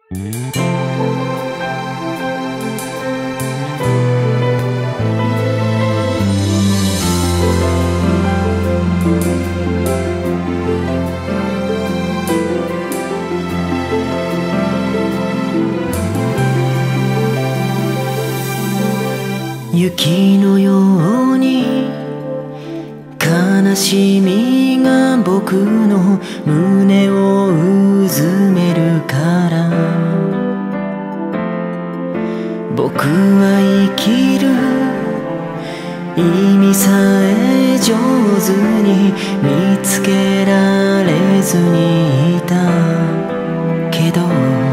雪のように悲しみが僕の胸をうずめるから僕は生きる意味さえ上手に見つけられずにいたけど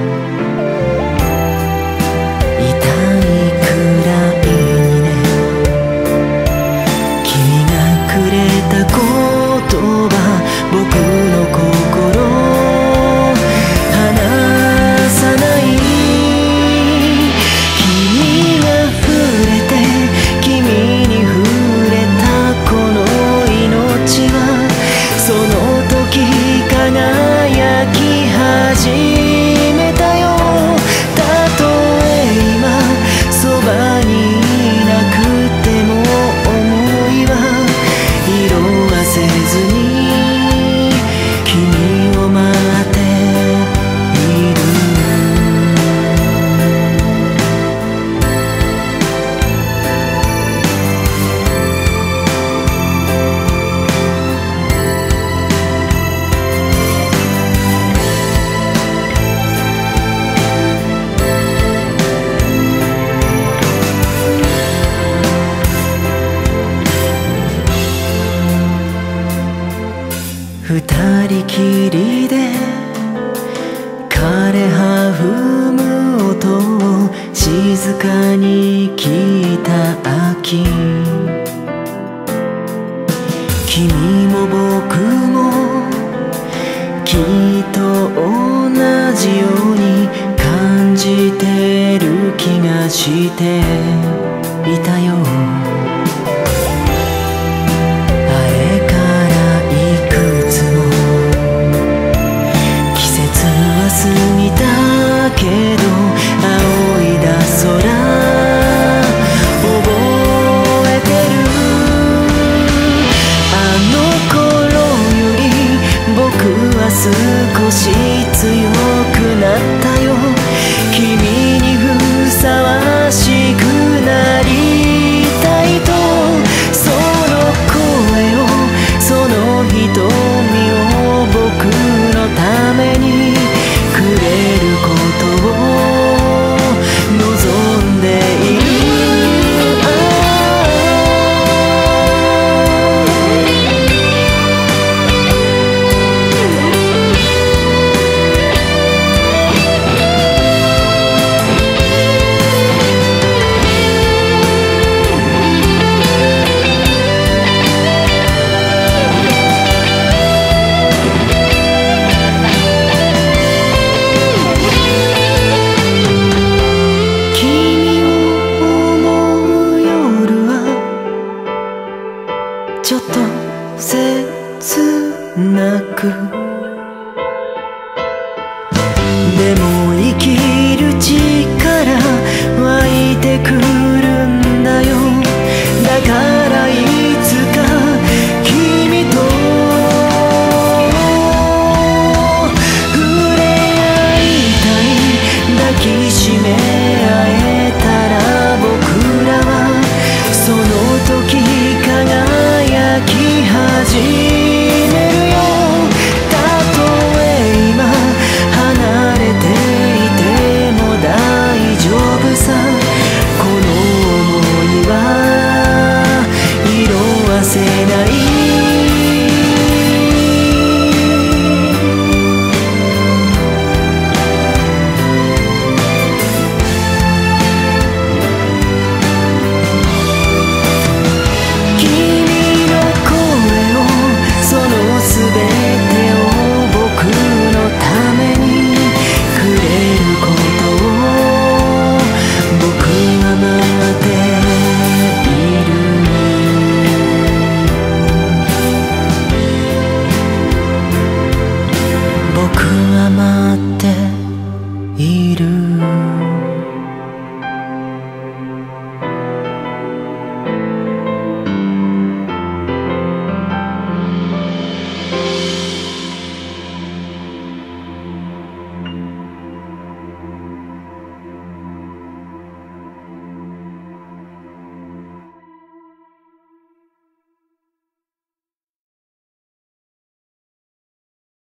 二人きりで枯葉踏む音を静かに聞いた秋君も僕もきっと同じように感じてる気がしていたよ過ぎたけど青いだ空覚えてるあの頃より僕は少し強くなったよ君にふさわしくなりたいとその声をその瞳を僕のためにくれることを望んでいるちょっと切なくでも生き